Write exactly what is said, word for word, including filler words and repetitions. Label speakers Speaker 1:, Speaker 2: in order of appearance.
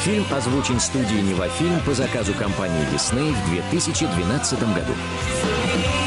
Speaker 1: Фильм озвучен студией «Невафильм» по заказу компании Disney в две тысячи двенадцатом году.